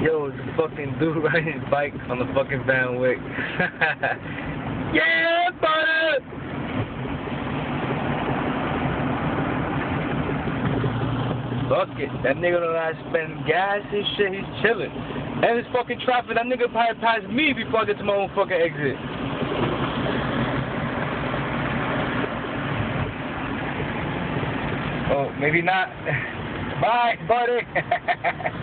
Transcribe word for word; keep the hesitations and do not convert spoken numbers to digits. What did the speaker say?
Yo, it's a fucking dude riding his bike on the fucking Van Wyck. Yeah, butter! Fuck it. That nigga don't gotta spend gas and shit. He's chilling. And it's fucking traffic. That nigga probably pass me before I get to my own fucking exit. Oh, maybe not. Bye, buddy.